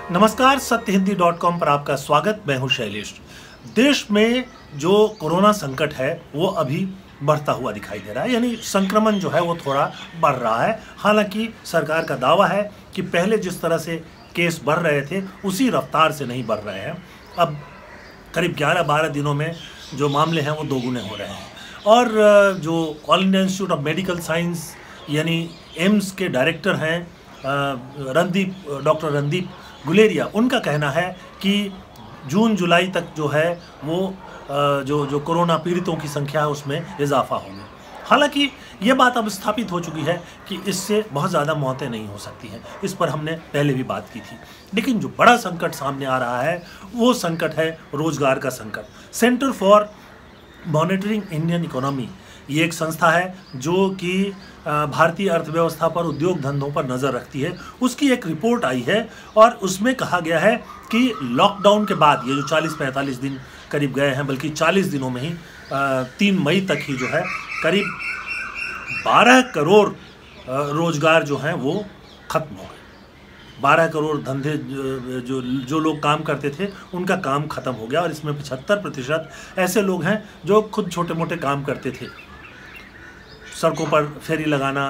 नमस्कार, सत्यहिंदी.com पर आपका स्वागत। मैं हूं शैलेश। देश में जो कोरोना संकट है वो अभी बढ़ता हुआ दिखाई दे रहा है, यानी संक्रमण जो है वो थोड़ा बढ़ रहा है। हालांकि सरकार का दावा है कि पहले जिस तरह से केस बढ़ रहे थे उसी रफ्तार से नहीं बढ़ रहे हैं। अब करीब 11-12 दिनों में जो मामले हैं वो दोगुने हो रहे हैं। और जो All India Institute of Medical Science यानी एम्स के डायरेक्टर हैं डॉक्टर रणदीप गुलेरिया, उनका कहना है कि जून जुलाई तक जो है वो जो कोरोना पीड़ितों की संख्या है उसमें इजाफा होगी। हालांकि ये बात अब स्थापित हो चुकी है कि इससे बहुत ज़्यादा मौतें नहीं हो सकती हैं। इस पर हमने पहले भी बात की थी। लेकिन जो बड़ा संकट सामने आ रहा है वो संकट है रोजगार का संकट। Centre for Monitoring Indian Economy, ये एक संस्था है जो कि भारतीय अर्थव्यवस्था पर, उद्योग धंधों पर नज़र रखती है। उसकी एक रिपोर्ट आई है और उसमें कहा गया है कि लॉकडाउन के बाद ये जो 40-45 दिन करीब गए हैं, बल्कि 40 दिनों में ही 3 मई तक ही जो है करीब 12 करोड़ रोजगार जो हैं वो ख़त्म हो गए। 12 करोड़ धंधे जो लोग काम करते थे उनका काम ख़त्म हो गया। और इसमें 75% ऐसे लोग हैं जो खुद छोटे मोटे काम करते थे, सड़कों पर फेरी लगाना,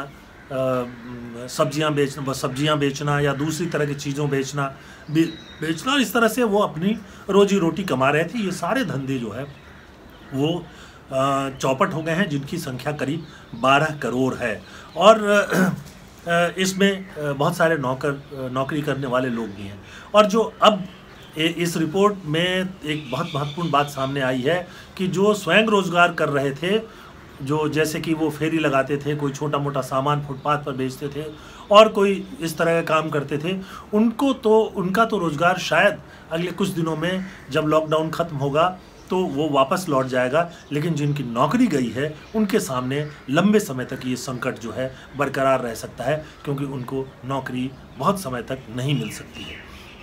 सब्जियां बेचना या दूसरी तरह की चीज़ों बेचना, और इस तरह से वो अपनी रोजी रोटी कमा रहे थे। ये सारे धंधे जो है वो चौपट हो गए हैं, जिनकी संख्या करीब 12 करोड़ है। और इसमें बहुत सारे नौकरी करने वाले लोग भी हैं। और जो अब इस रिपोर्ट में एक बहुत महत्वपूर्ण बात सामने आई है कि जो स्वयं रोजगार कर रहे थे, जो जैसे कि वो फेरी लगाते थे, कोई छोटा मोटा सामान फुटपाथ पर बेचते थे और कोई इस तरह का काम करते थे, उनका तो रोज़गार शायद अगले कुछ दिनों में जब लॉकडाउन ख़त्म होगा तो वो वापस लौट जाएगा। लेकिन जिनकी नौकरी गई है उनके सामने लंबे समय तक ये संकट जो है बरकरार रह सकता है, क्योंकि उनको नौकरी बहुत समय तक नहीं मिल सकती है।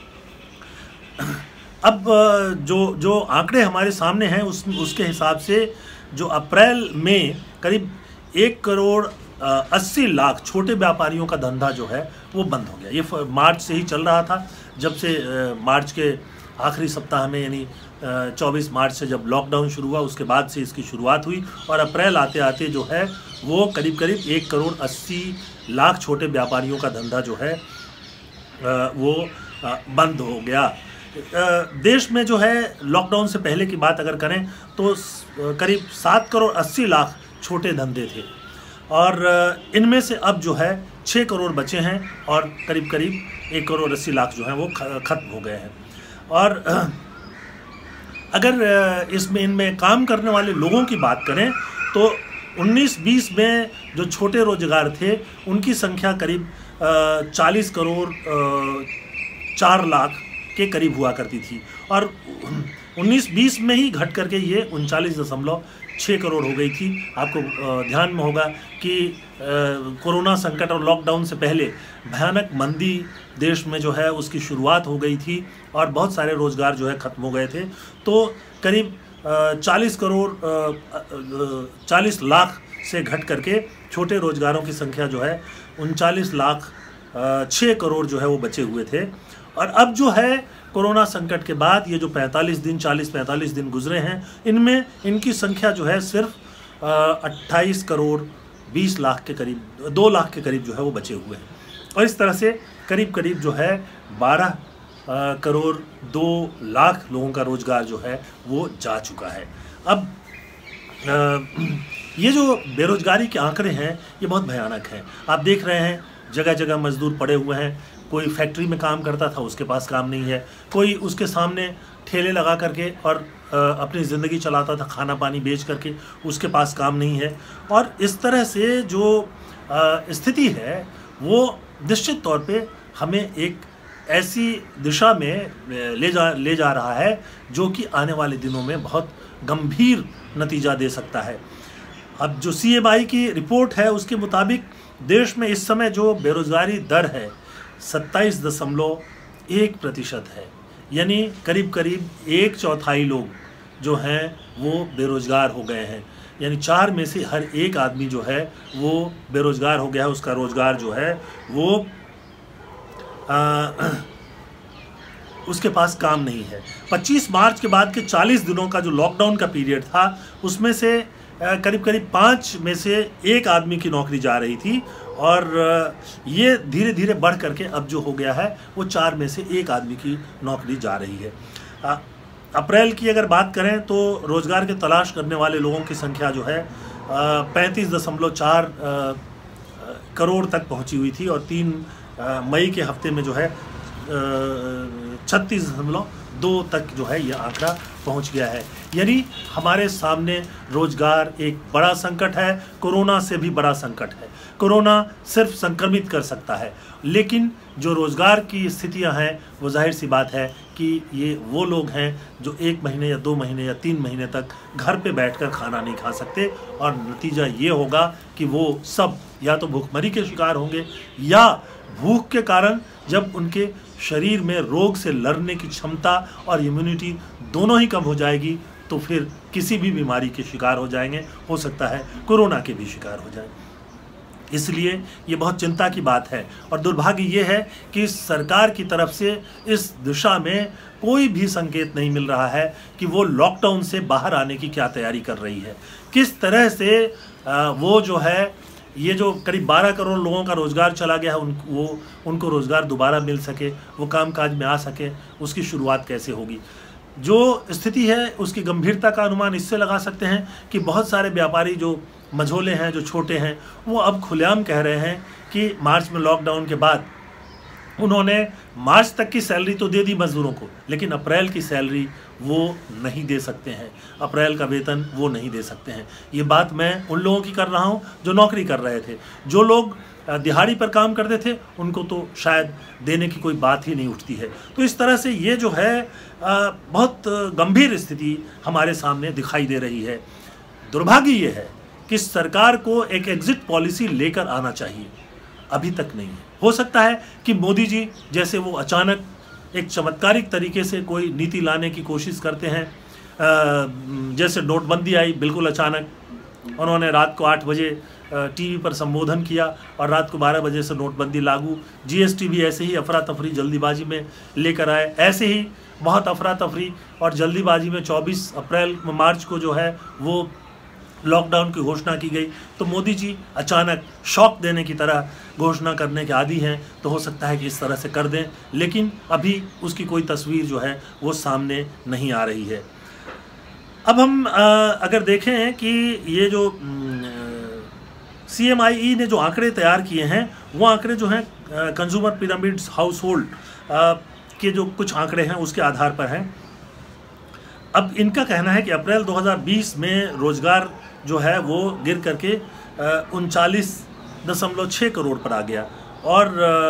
अब जो आंकड़े हमारे सामने हैं उसके हिसाब से जो अप्रैल में करीब 1 करोड़ 80 लाख छोटे व्यापारियों का धंधा जो है वो बंद हो गया। ये मार्च से ही चल रहा था, जब से मार्च के आखिरी सप्ताह में, यानी 24 मार्च से जब लॉकडाउन शुरू हुआ उसके बाद से इसकी शुरुआत हुई। और अप्रैल आते आते जो है वो करीब 1 करोड़ 80 लाख छोटे व्यापारियों का धंधा जो है वो बंद हो गया। देश में जो है लॉकडाउन से पहले की बात अगर करें तो करीब 7 करोड़ 80 लाख छोटे धंधे थे, और इनमें से अब जो है 6 करोड़ बचे हैं और करीब 1 करोड़ 80 लाख जो हैं वो ख़त्म हो गए हैं। और अगर इनमें काम करने वाले लोगों की बात करें तो 19-20 में जो छोटे रोजगार थे उनकी संख्या करीब 40 करोड़ 4 लाख के करीब हुआ करती थी, और 19-20 में ही घट करके ये 39.6 करोड़ हो गई थी। आपको ध्यान में होगा कि कोरोना संकट और लॉकडाउन से पहले भयानक मंदी देश में जो है उसकी शुरुआत हो गई थी और बहुत सारे रोज़गार जो है ख़त्म हो गए थे। तो करीब 40 लाख से घट करके छोटे रोज़गारों की संख्या जो है 39 लाख 6 करोड़ जो है वो बचे हुए थे। और अब जो है कोरोना संकट के बाद ये जो 40-45 दिन गुजरे हैं, इनमें इनकी संख्या जो है सिर्फ 28 करोड़ 20 लाख के करीब, 2 लाख के करीब जो है वो बचे हुए हैं। और इस तरह से करीब जो है 12 करोड़ 2 लाख लोगों का रोज़गार जो है वो जा चुका है। अब ये जो बेरोजगारी के आंकड़े हैं ये बहुत भयानक हैं। आप देख रहे हैं जगह जगह मजदूर पड़े हुए हैं। कोई फैक्ट्री में काम करता था, उसके पास काम नहीं है। कोई उसके सामने ठेले लगा करके और अपनी ज़िंदगी चलाता था, खाना पानी बेच करके, उसके पास काम नहीं है। और इस तरह से जो स्थिति है वो निश्चित तौर पे हमें एक ऐसी दिशा में ले जा रहा है जो कि आने वाले दिनों में बहुत गंभीर नतीजा दे सकता है। अब जो CMI की रिपोर्ट है उसके मुताबिक देश में इस समय जो बेरोज़गारी दर है 27.1% है, यानी करीब 1/4 लोग जो हैं वो बेरोज़गार हो गए हैं। यानी 4 में से हर एक आदमी जो है वो बेरोज़गार हो गया है। उसका रोज़गार जो है वो उसके पास काम नहीं है। 25 मार्च के बाद के 40 दिनों का जो लॉकडाउन का पीरियड था, उसमें से करीब करीब 5 में से 1 आदमी की नौकरी जा रही थी, और ये धीरे धीरे बढ़ करके अब जो हो गया है वो 4 में से 1 आदमी की नौकरी जा रही है। अप्रैल की अगर बात करें तो रोज़गार की तलाश करने वाले लोगों की संख्या जो है 35.4 करोड़ तक पहुंची हुई थी, और 3 मई के हफ्ते में जो है 36.2 तक जो है यह आंकड़ा पहुंच गया है। यानी हमारे सामने रोजगार एक बड़ा संकट है, कोरोना से भी बड़ा संकट है। कोरोना सिर्फ संक्रमित कर सकता है, लेकिन जो रोजगार की स्थितियां हैं वो जाहिर सी बात है कि ये वो लोग हैं जो 1 महीने या 2 महीने या 3 महीने तक घर पे बैठकर खाना नहीं खा सकते, और नतीजा ये होगा कि वो सब या तो भूखमरी के शिकार होंगे, या भूख के कारण जब उनके शरीर में रोग से लड़ने की क्षमता और इम्यूनिटी दोनों ही कम हो जाएगी, तो फिर किसी भी बीमारी के शिकार हो जाएंगे, हो सकता है कोरोना के भी शिकार हो जाएं। इसलिए ये बहुत चिंता की बात है, और दुर्भाग्य ये है कि सरकार की तरफ से इस दिशा में कोई भी संकेत नहीं मिल रहा है कि वो लॉकडाउन से बाहर आने की क्या तैयारी कर रही है, किस तरह से वो जो है ये जो करीब 12 करोड़ लोगों का रोज़गार चला गया है उनको रोज़गार दोबारा मिल सके, वो कामकाज में आ सके, उसकी शुरुआत कैसे होगी। जो स्थिति है उसकी गंभीरता का अनुमान इससे लगा सकते हैं कि बहुत सारे व्यापारी जो मझोले हैं, जो छोटे हैं, वो अब खुलेआम कह रहे हैं कि मार्च में लॉकडाउन के बाद उन्होंने मार्च तक की सैलरी तो दे दी मज़दूरों को, लेकिन अप्रैल की सैलरी वो नहीं दे सकते हैं, अप्रैल का वेतन वो नहीं दे सकते हैं। ये बात मैं उन लोगों की कर रहा हूँ जो नौकरी कर रहे थे। जो लोग दिहाड़ी पर काम करते थे उनको तो शायद देने की कोई बात ही नहीं उठती है। तो इस तरह से ये जो है बहुत गंभीर स्थिति हमारे सामने दिखाई दे रही है। दुर्भाग्य ये है कि सरकार को एक एग्जिट पॉलिसी लेकर आना चाहिए, अभी तक नहीं है। हो सकता है कि मोदी जी जैसे वो अचानक एक चमत्कारिक तरीके से कोई नीति लाने की कोशिश करते हैं, जैसे नोटबंदी आई बिल्कुल अचानक, उन्होंने रात को 8 बजे टीवी पर संबोधन किया और रात को 12 बजे से नोटबंदी लागू। जीएसटी भी ऐसे ही अफरा तफरी जल्दीबाजी में लेकर आए, ऐसे ही बहुत अफरा तफरी और जल्दीबाजी में 24 मार्च को जो है वो लॉकडाउन की घोषणा की गई। तो मोदी जी अचानक शॉक देने की तरह घोषणा करने के आदी हैं, तो हो सकता है कि इस तरह से कर दें, लेकिन अभी उसकी कोई तस्वीर जो है वो सामने नहीं आ रही है। अब हम अगर देखें कि ये जो CMIE ने जो आंकड़े तैयार किए हैं, वो आंकड़े जो हैं कंज्यूमर पिरामिड्स हाउस होल्ड के जो कुछ आंकड़े हैं उसके आधार पर हैं। अब इनका कहना है कि अप्रैल 2020 में रोजगार जो है वो गिर करके 39.6 करोड़ पर आ गया, और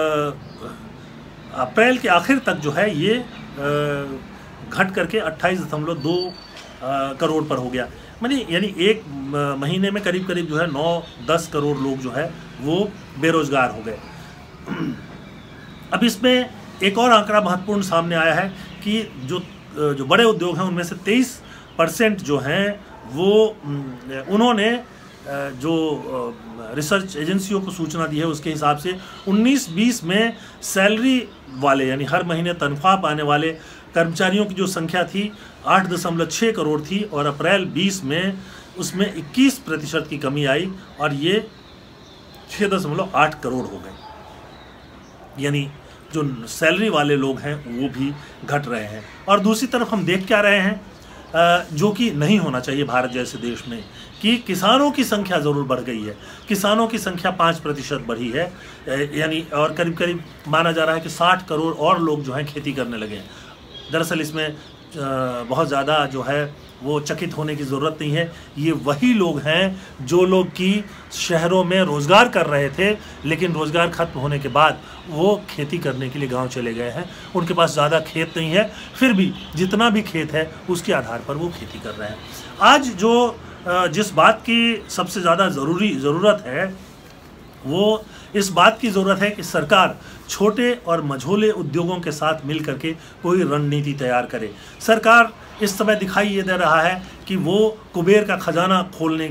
अप्रैल के आखिर तक जो है ये घट करके 28.2 करोड़ पर हो गया। यानी एक महीने में करीब करीब जो है 9-10 करोड़ लोग जो है वो बेरोजगार हो गए। अब इसमें एक और आंकड़ा महत्वपूर्ण सामने आया है कि जो बड़े उद्योग हैं उनमें से 23% जो हैं वो उन्होंने जो रिसर्च एजेंसियों को सूचना दी है उसके हिसाब से 19-20 में सैलरी वाले यानी हर महीने तनख्वाह पाने वाले कर्मचारियों की जो संख्या थी 8.6 करोड़ थी, और अप्रैल 20 में उसमें 21% की कमी आई और ये 6.8 करोड़ हो गए। यानी जो सैलरी वाले लोग हैं वो भी घट रहे हैं। और दूसरी तरफ हम देख क्या रहे हैं, जो कि नहीं होना चाहिए भारत जैसे देश में, कि किसानों की संख्या ज़रूर बढ़ गई है। किसानों की संख्या 5% बढ़ी है, यानी और करीब करीब माना जा रहा है कि 60 करोड़ और लोग जो हैं खेती करने लगे हैं। दरअसल इसमें बहुत ज़्यादा जो है वो चकित होने की ज़रूरत नहीं है। ये वही लोग हैं जो लोग कि शहरों में रोज़गार कर रहे थे, लेकिन रोज़गार खत्म होने के बाद वो खेती करने के लिए गांव चले गए हैं। उनके पास ज़्यादा खेत नहीं है, फिर भी जितना भी खेत है उसके आधार पर वो खेती कर रहे हैं। आज जो जिस बात की सबसे ज़्यादा ज़रूरत है वो इस बात की ज़रूरत है कि सरकार छोटे और मझोले उद्योगों के साथ मिल करके कोई रणनीति तैयार करे। सरकार इस समय दिखाई ये दे रहा है कि वो कुबेर का खजाना खोलने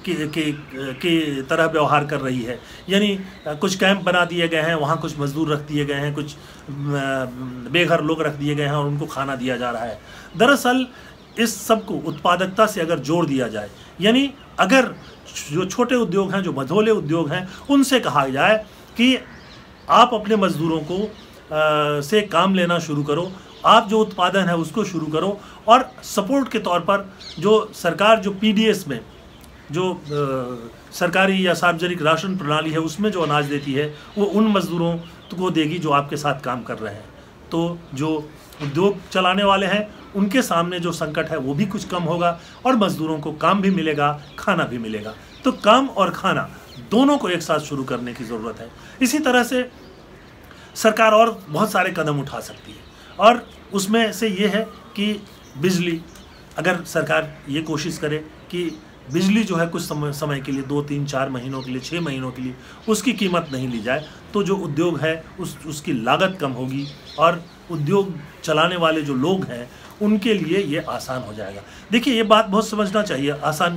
की तरह व्यवहार कर रही है। यानी कुछ कैंप बना दिए गए हैं, वहाँ कुछ मजदूर रख दिए गए हैं, कुछ बेघर लोग रख दिए गए हैं और उनको खाना दिया जा रहा है। दरअसल इस सब को उत्पादकता से अगर जोड़ दिया जाए, यानी अगर जो छोटे उद्योग हैं, जो मझोले उद्योग हैं, उनसे कहा जाए कि आप अपने मजदूरों को से काम लेना शुरू करो, आप जो उत्पादन है उसको शुरू करो, और सपोर्ट के तौर पर जो सरकार जो पीडीएस में जो सरकारी या सार्वजनिक राशन प्रणाली है उसमें जो अनाज देती है वो उन मजदूरों को देगी जो आपके साथ काम कर रहे हैं। तो जो उद्योग चलाने वाले हैं उनके सामने जो संकट है वो भी कुछ कम होगा और मजदूरों को काम भी मिलेगा, खाना भी मिलेगा। तो काम और खाना दोनों को एक साथ शुरू करने की ज़रूरत है। इसी तरह से सरकार और बहुत सारे कदम उठा सकती है, और उसमें से ये है कि बिजली, अगर सरकार ये कोशिश करे कि बिजली जो है कुछ समय के लिए 2, 3, 4 महीनों के लिए, 6 महीनों के लिए उसकी कीमत नहीं ली जाए, तो जो उद्योग है उसकी लागत कम होगी और उद्योग चलाने वाले जो लोग हैं उनके लिए ये आसान हो जाएगा। देखिए, ये बात बहुत समझना चाहिए,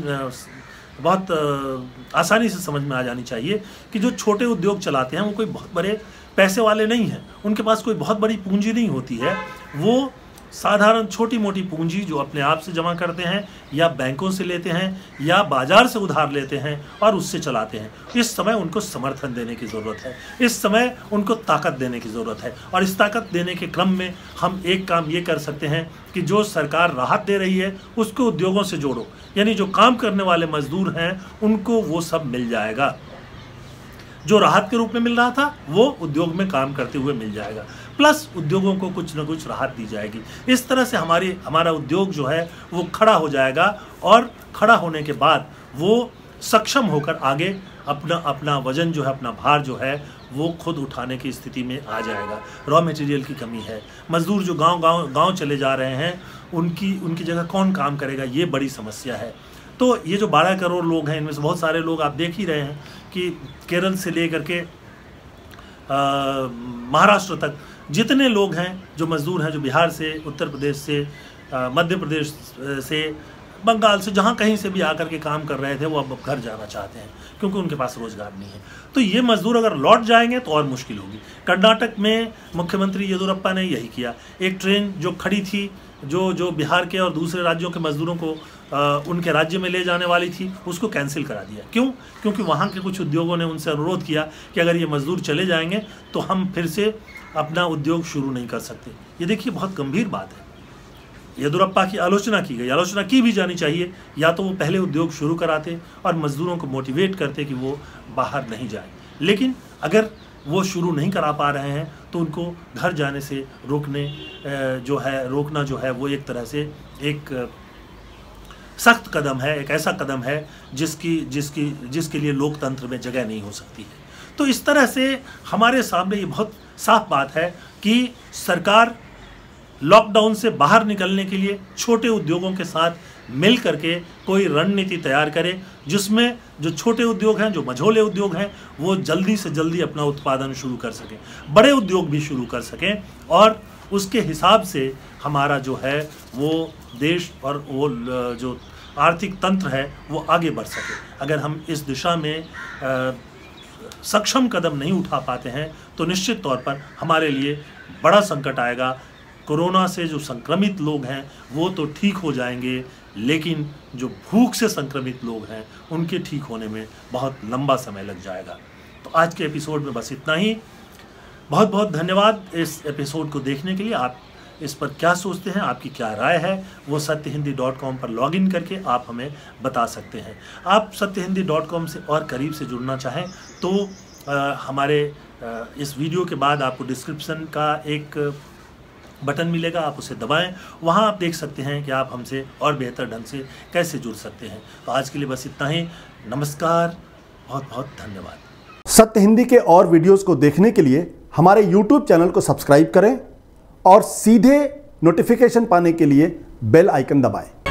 बहुत आसानी से समझ में आ जानी चाहिए कि जो छोटे उद्योग चलाते हैं वो कोई बहुत बड़े पैसे वाले नहीं हैं, उनके पास कोई बहुत बड़ी पूंजी नहीं होती है। वो साधारण छोटी मोटी पूंजी जो अपने आप से जमा करते हैं या बैंकों से लेते हैं या बाजार से उधार लेते हैं और उससे चलाते हैं। इस समय उनको समर्थन देने की ज़रूरत है, इस समय उनको ताकत देने की ज़रूरत है, और इस ताकत देने के क्रम में हम एक काम ये कर सकते हैं कि जो सरकार राहत दे रही है उसको उद्योगों से जोड़ो, यानी जो काम करने वाले मजदूर हैं उनको वो सब मिल जाएगा। जो राहत के रूप में मिल रहा था वो उद्योग में काम करते हुए मिल जाएगा, प्लस उद्योगों को कुछ न कुछ राहत दी जाएगी। इस तरह से हमारा उद्योग जो है वो खड़ा हो जाएगा, और खड़ा होने के बाद वो सक्षम होकर आगे अपना वजन जो है, अपना भार जो है वो खुद उठाने की स्थिति में आ जाएगा। रॉ मटेरियल की कमी है, मजदूर जो गांव चले जा रहे हैं उनकी जगह कौन काम करेगा, ये बड़ी समस्या है। तो ये जो 12 करोड़ लोग हैं, इनमें से बहुत सारे लोग आप देख ही रहे हैं कि केरल से लेकर के महाराष्ट्र तक जितने लोग हैं जो मजदूर हैं, जो बिहार से, उत्तर प्रदेश से, मध्य प्रदेश से, बंगाल से, जहाँ कहीं से भी आकर के काम कर रहे थे, वो अब घर जाना चाहते हैं क्योंकि उनके पास रोजगार नहीं है। तो ये मजदूर अगर लौट जाएंगे तो और मुश्किल होगी। कर्नाटक में मुख्यमंत्री येदियुरप्पा ने यही किया। एक ट्रेन जो खड़ी थी, जो बिहार के और दूसरे राज्यों के मजदूरों को उनके राज्य में ले जाने वाली थी, उसको कैंसिल करा दिया। क्यों? क्योंकि वहाँ के कुछ उद्योगों ने उनसे अनुरोध किया कि अगर ये मजदूर चले जाएंगे तो हम फिर से अपना उद्योग शुरू नहीं कर सकते। ये देखिए, बहुत गंभीर बात है। येदियुरप्पा की आलोचना की गई, आलोचना की भी जानी चाहिए। या तो वो पहले उद्योग शुरू कराते और मजदूरों को मोटिवेट करते कि वो बाहर नहीं जाए, लेकिन अगर वो शुरू नहीं करा पा रहे हैं तो उनको घर जाने से रोकना जो है वो एक तरह से एक सख्त कदम है, एक ऐसा कदम है जिसके लिए लोकतंत्र में जगह नहीं हो सकती है। तो इस तरह से हमारे सामने ये बहुत साफ बात है कि सरकार लॉकडाउन से बाहर निकलने के लिए छोटे उद्योगों के साथ मिल करके कोई रणनीति तैयार करे, जिसमें जो छोटे उद्योग हैं, जो मझोले उद्योग हैं, वो जल्दी से जल्दी अपना उत्पादन शुरू कर सकें, बड़े उद्योग भी शुरू कर सकें, और उसके हिसाब से हमारा जो है वो देश और वो जो आर्थिक तंत्र है वो आगे बढ़ सके। अगर हम इस दिशा में सक्षम कदम नहीं उठा पाते हैं तो निश्चित तौर पर हमारे लिए बड़ा संकट आएगा। कोरोना से जो संक्रमित लोग हैं वो तो ठीक हो जाएंगे, लेकिन जो भूख से संक्रमित लोग हैं उनके ठीक होने में बहुत लंबा समय लग जाएगा। तो आज के एपिसोड में बस इतना ही। बहुत बहुत धन्यवाद इस एपिसोड को देखने के लिए। आप इस पर क्या सोचते हैं, आपकी क्या राय है, वो satyhindi.com पर लॉगिन करके आप हमें बता सकते हैं। आप satyhindi.com से और करीब से जुड़ना चाहें तो हमारे इस वीडियो के बाद आपको डिस्क्रिप्शन का एक बटन मिलेगा, आप उसे दबाएं। वहां आप देख सकते हैं कि आप हमसे और बेहतर ढंग से कैसे जुड़ सकते हैं। तो आज के लिए बस इतना ही। नमस्कार, बहुत बहुत धन्यवाद। सत्य हिंदी के और वीडियोस को देखने के लिए हमारे YouTube चैनल को सब्सक्राइब करें और सीधे नोटिफिकेशन पाने के लिए बेल आइकन दबाएं।